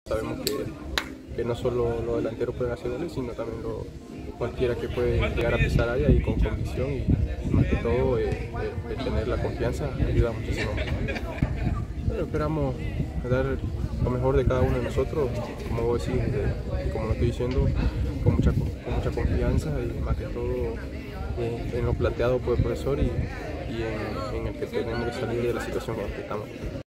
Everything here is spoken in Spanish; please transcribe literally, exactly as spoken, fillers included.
sabemos que, que no solo los delanteros pueden hacer goles, sino también lo, cualquiera que puede llegar a pisar área y con convicción y más que todo eh, eh, el tener la confianza ayuda muchísimo. Pero esperamos dar lo mejor de cada uno de nosotros, como vos decís, de, como lo estoy diciendo, con mucha, con mucha confianza y más que todo eh, en lo planteado por el profesor y, y en, en el que tenemos que salir de la situación en la que estamos.